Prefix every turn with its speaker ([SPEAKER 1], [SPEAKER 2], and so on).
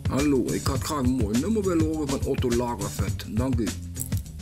[SPEAKER 1] Hallo, ik had graag een mooi nummer willen horen van Otto Lagerfeld. Dank u.